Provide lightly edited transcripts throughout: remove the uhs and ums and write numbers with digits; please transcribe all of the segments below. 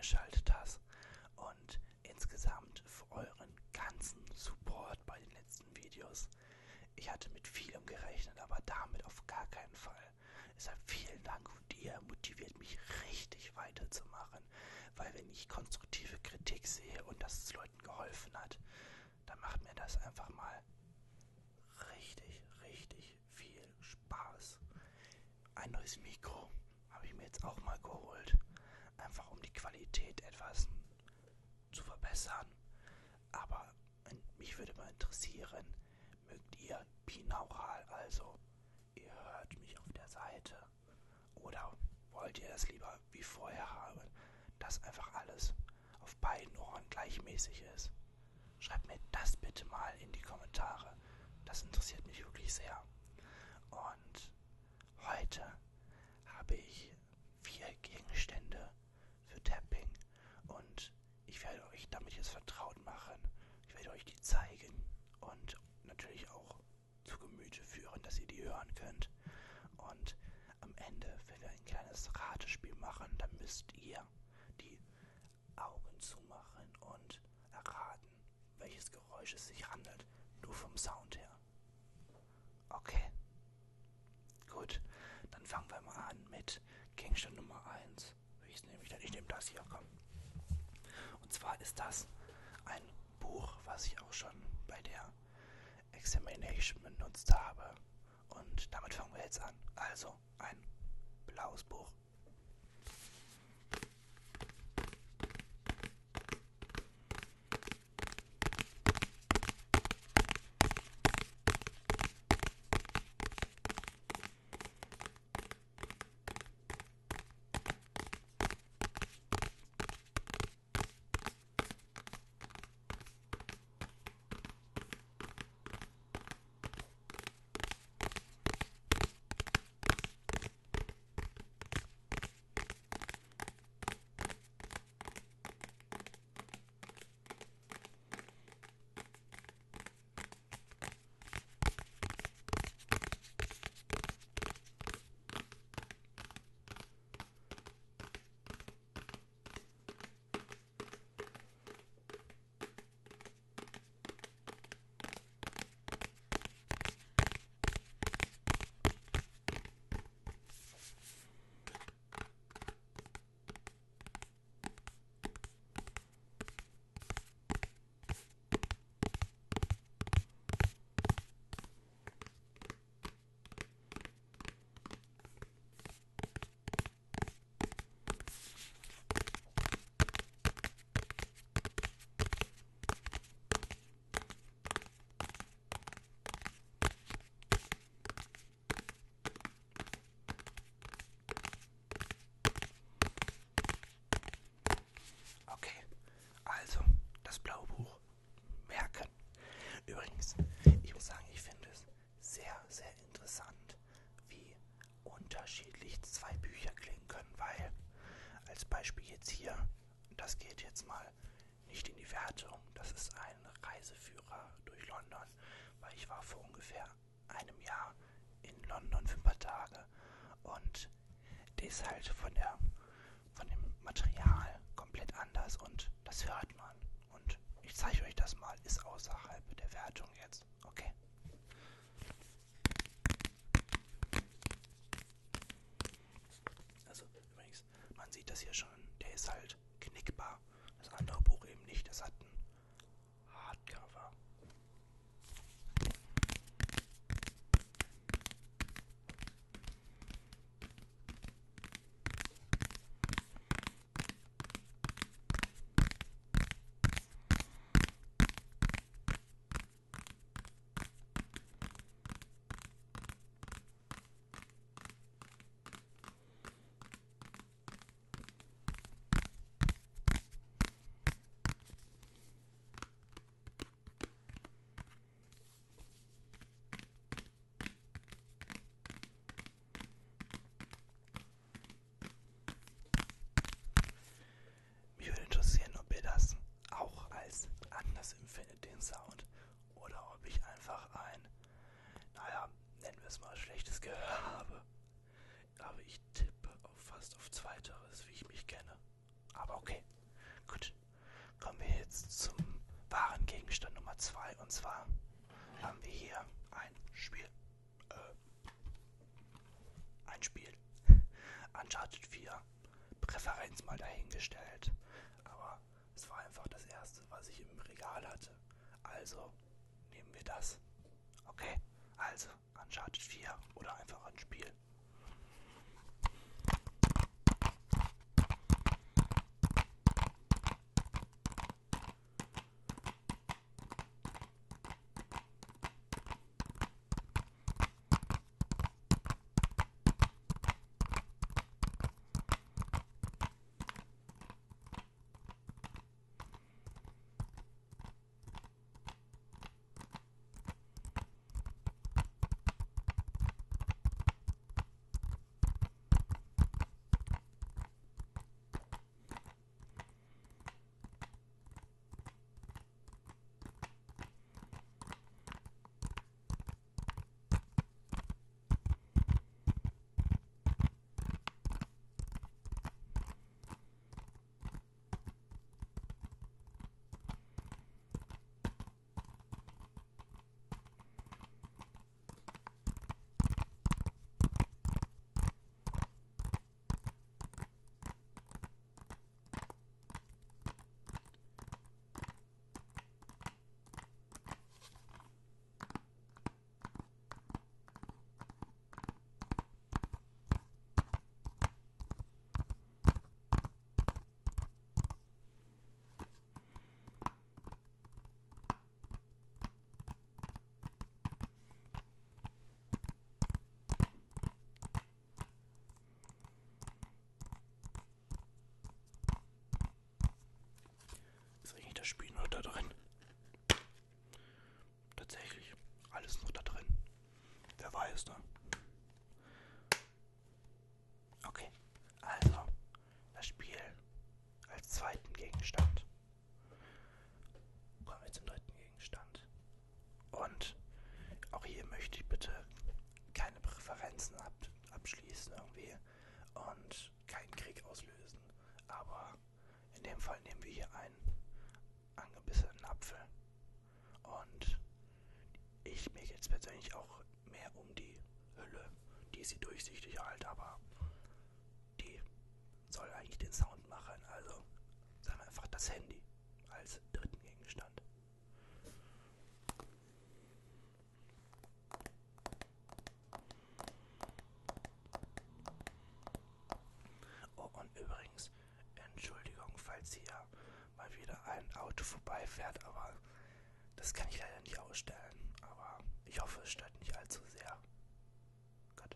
eingeschaltet hast und insgesamt für euren ganzen Support bei den letzten Videos. Ich hatte mit vielem gerechnet, aber damit auf gar keinen Fall. Deshalb vielen Dank und ihr motiviert mich richtig weiterzumachen, weil wenn ich konstruktive Kritik sehe und dass es Leuten geholfen hat, dann macht mir das einfach mal richtig, richtig viel Spaß. Ein neues Mikro habe ich mir jetzt auch mal geholt, einfach um die Qualität etwas zu verbessern. Aber mich würde mal interessieren, mögt ihr binaural, also ihr hört mich auf der Seite, oder wollt ihr das lieber wie vorher haben, dass einfach alles auf beiden Ohren gleichmäßig ist? Schreibt mir das bitte mal in die Kommentare. Das interessiert mich wirklich sehr. Und heute habe ich 4 Gegenstände für Tapping und ich werde euch damit jetzt vertraut machen. Ich werde euch die zeigen und natürlich auch zu Gemüte führen, dass ihr die hören könnt. Und am Ende werden wir ein kleines Ratespiel machen. Dann müsst ihr die Augen zumachen und erraten, welches Geräusch es sich handelt. Nur vom Sound her. Okay, gut. Dann fangen wir mal an mit Gegenstand Nummer 1. Ich nehme das hier, komm. Und zwar ist das ein Buch, was ich auch schon bei der Examination benutzt habe. Und damit fangen wir jetzt an. Also ein blaues Buch. Okay, also das blaue Buch merken. Übrigens, ich muss sagen, ich finde es sehr, sehr interessant, wie unterschiedlich 2 Bücher klingen können, weil als Beispiel jetzt hier, das geht jetzt mal nicht in die Wertung, das ist ein Reiseführer durch London, weil ich war vor ungefähr einem Jahr in London für ein paar Tage und der ist halt von dem Material komplett anders und das hört man. Und ich zeige euch das mal, ist außerhalb der Wertung jetzt. Okay. Also übrigens, man sieht das hier schon, der ist halt knickbar. Das andere Buch eben nicht, das hat ein Hardcover. ein Spiel. Uncharted 4. Präferenz mal dahingestellt. Aber es war einfach das erste, was ich im Regal hatte. Also nehmen wir das. Okay? Also Uncharted 4 oder einfach ein Spiel. Ist eigentlich das Spiel noch da drin? Tatsächlich, alles noch da drin. Wer weiß, ne? Okay, also das Spiel als zweiten Gegenstand. Kommen wir zum dritten Gegenstand. Und auch hier möchte ich bitte keine Präferenzen abschließen irgendwie und keinen Krieg auslösen. Aber in dem Fall nehmen wir hier einen angebissenen Apfel. Und mir geht es persönlich auch mehr um die Hülle. Die ist sie durchsichtig halt, aber die soll eigentlich den Sound machen. Also sagen wir einfach das Handy als dritten Gegenstand. Oh, und übrigens, Entschuldigung, falls hier mal wieder ein Auto vorbeifährt, aber das kann ich leider nicht ausstellen. Aber ich hoffe, es stört nicht allzu sehr. Gut.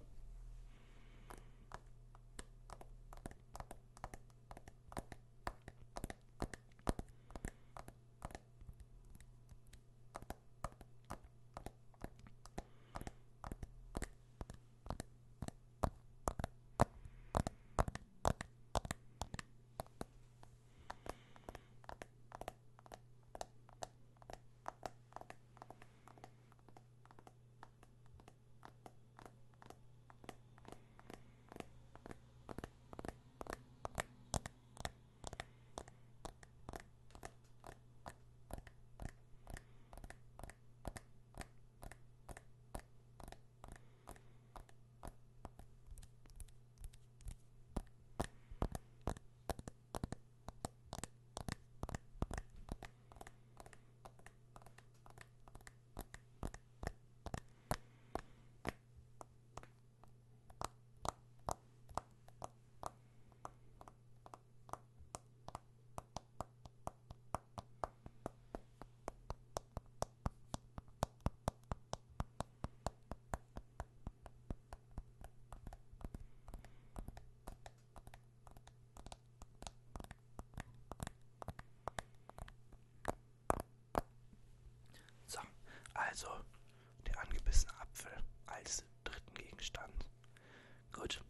So, also der angebissene Apfel als dritten Gegenstand. Gut.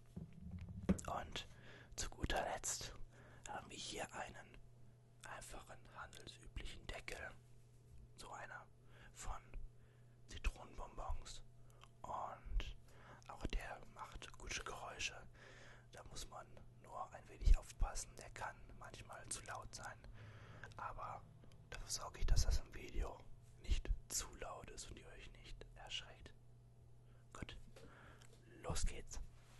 Und zu guter Letzt haben wir hier einen einfachen handelsüblichen Deckel. So einer von Zitronenbonbons. Und auch der macht gute Geräusche. Da muss man nur ein wenig aufpassen. Der kann manchmal zu laut sein. Aber dafür sorge ich, dass das im Video nicht zu laut ist und ihr euch nicht erschreckt. Gut, los geht's.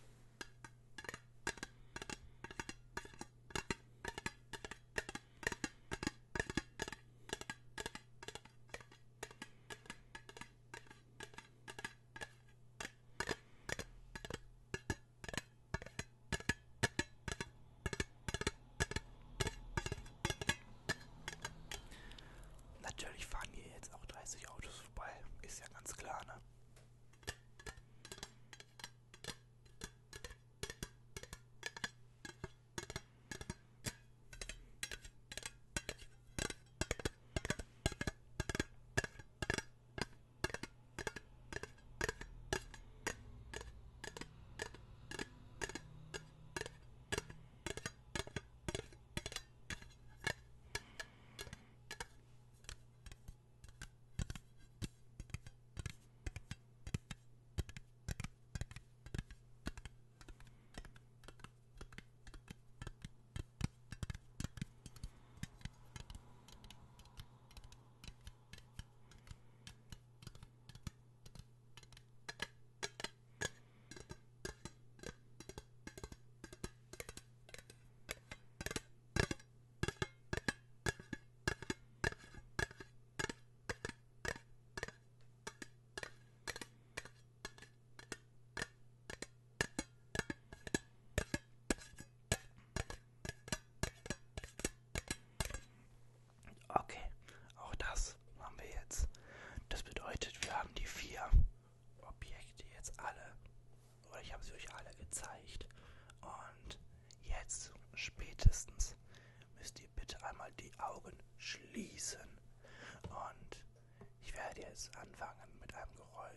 jetzt alle, oder ich habe sie euch alle gezeigt. Und jetzt spätestens müsst ihr bitte einmal die Augen schließen. Und ich werde jetzt anfangen mit einem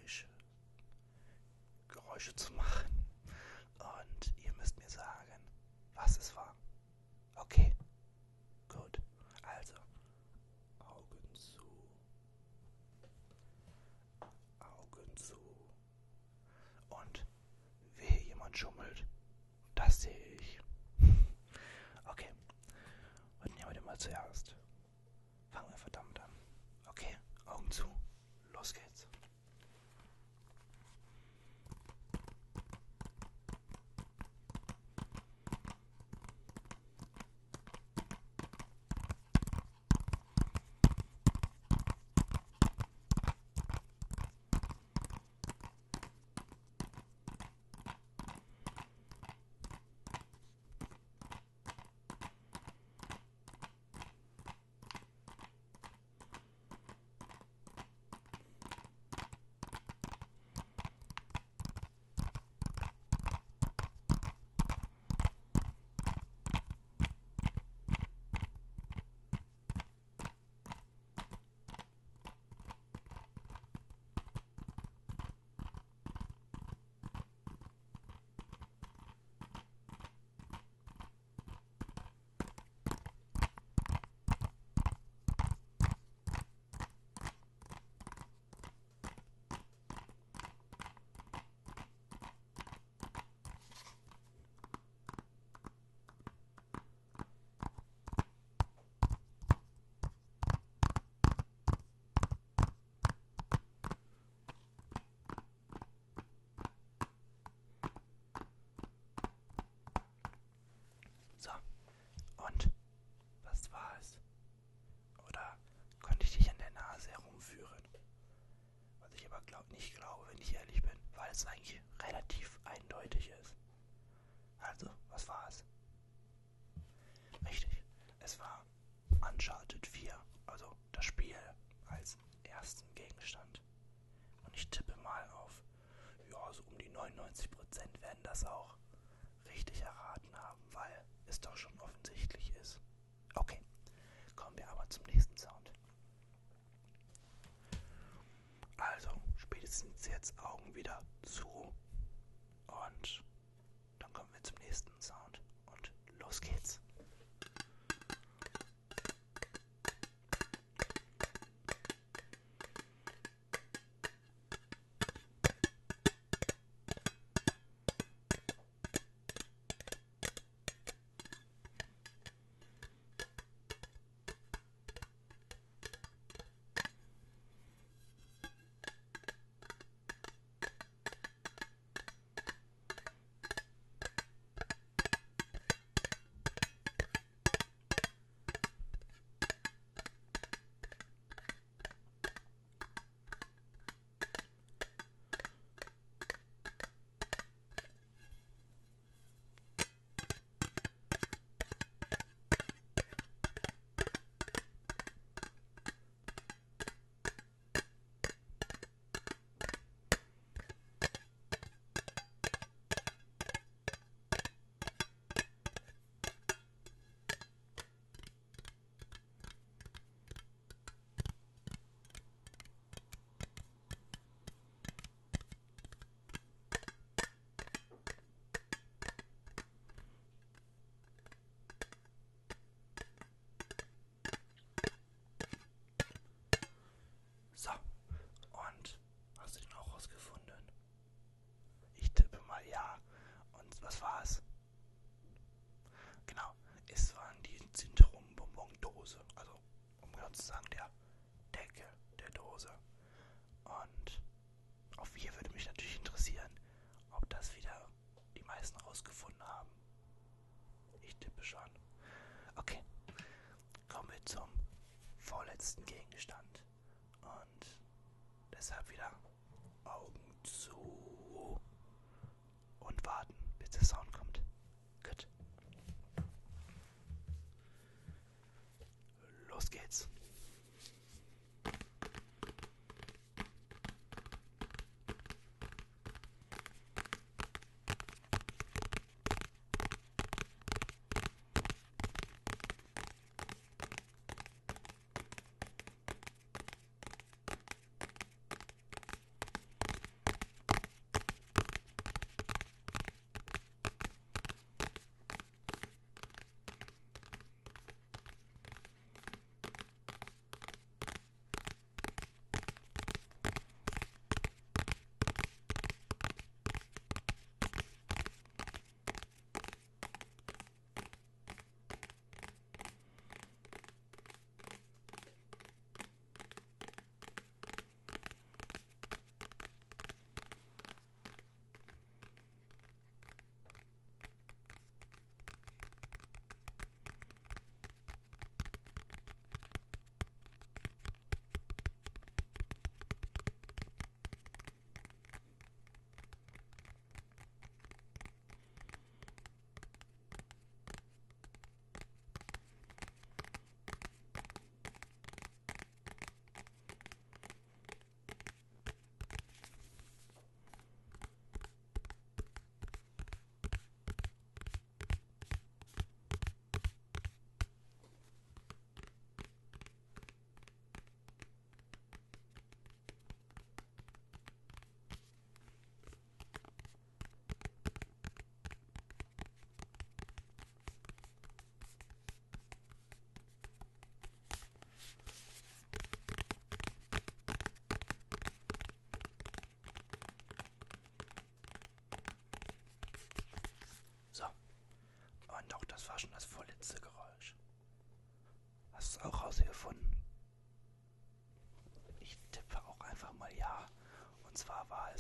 Geräusche zu machen. Und ihr müsst mir sagen, was es war. Okay, gut. Also, Augen zu. Augen zu. Und wehe, jemand schummelt. Das sehe ich. Okay, was nehmen wir denn mal zuerst? Fangen wir verdammt an. Okay, Augen zu. Los geht's. So, und was war es? Oder konnte ich dich an der Nase herumführen? Was ich aber nicht glaube, wenn ich ehrlich bin, weil es eigentlich relativ eindeutig ist. Also, was war es? Richtig, es war Uncharted 4, also das Spiel als ersten Gegenstand. Und ich tippe mal auf, ja, so um die 99% werden das auch richtig erraten haben, weil es doch schon offensichtlich ist. Okay, kommen wir aber zum nächsten Sound. Also, spätestens jetzt Augen wieder zu und dann kommen wir zum nächsten Sound und los geht's. So, und hast du den auch rausgefunden? Ich tippe mal ja. Und was war es? Genau, es waren die Zitrusbonbon-Dose. Also, um genau zu sagen, der Deckel der Dose. Und auf hier würde mich natürlich interessieren, ob das wieder die meisten rausgefunden haben. Ich tippe schon. Okay, kommen wir zum vorletzten Gegenstand. Und deshalb wieder Augen zu und warten, bis der Sound kommt. Gut. Los geht's.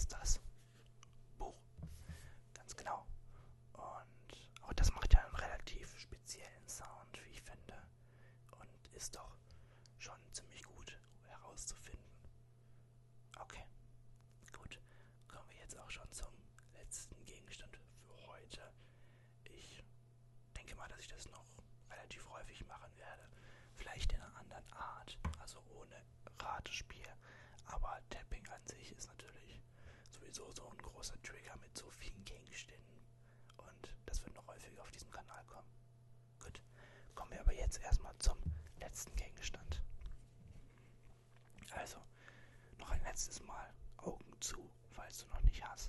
ist das Buch. Ganz genau. Und auch das macht ja einen relativ speziellen Sound, wie ich finde. Und ist doch schon ziemlich gut herauszufinden. Okay, gut. Kommen wir jetzt auch schon zum letzten Gegenstand für heute. Ich denke mal, dass ich das noch relativ häufig machen werde. Vielleicht in einer anderen Art, also ohne Ratespiel. Aber Tapping an sich ist natürlich sowieso so ein großer Trigger mit so vielen Gegenständen. Und das wird noch häufiger auf diesem Kanal kommen. Gut, kommen wir aber jetzt erstmal zum letzten Gegenstand. Also, noch ein letztes Mal Augen zu, falls du noch nicht hast.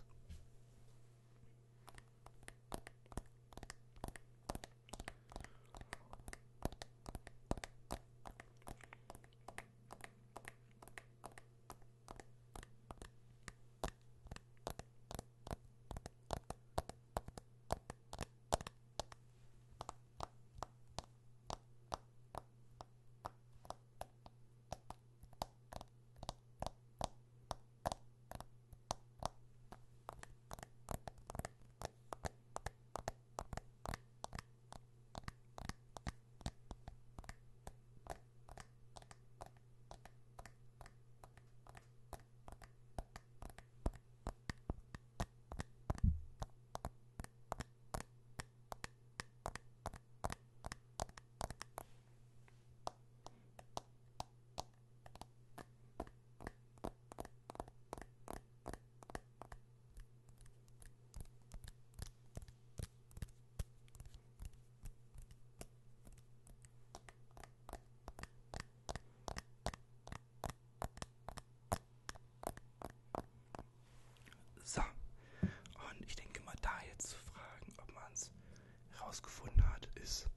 So, und ich denke mal, da jetzt zu fragen, ob man es herausgefunden hat, ist,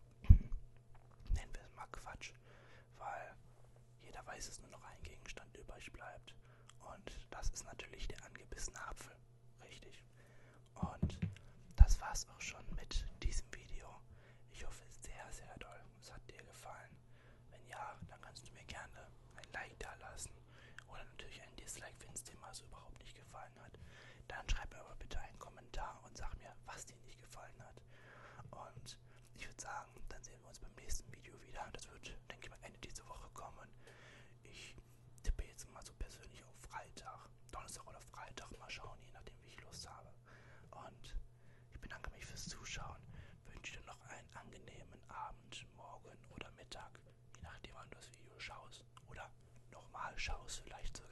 nennen wir es mal Quatsch, weil jeder weiß, dass nur noch ein Gegenstand übrig bleibt. Und das ist natürlich der angebissene Apfel. Richtig. Und das war's auch schon mit diesem Video. Ich hoffe sehr, sehr doll, es hat dir gefallen. Wenn ja, dann kannst du mir gerne ein Like da lassen oder natürlich ein Dislike, wenn es dir mal so überhaupt nicht gefallen hat. Dann schreib mir aber bitte einen Kommentar und sag mir, was dir nicht gefallen hat. Und ich würde sagen, dann sehen wir uns beim nächsten Video wieder. Das wird, denke ich mal, Ende dieser Woche kommen. Ich tippe jetzt mal so persönlich auf Freitag, Donnerstag oder Freitag, mal schauen, je nachdem wie ich Lust habe. Und ich bedanke mich fürs Zuschauen, wünsche dir noch einen angenehmen Abend, Morgen oder Mittag, je nachdem wann du das Video schaust oder nochmal schaust vielleicht sogar.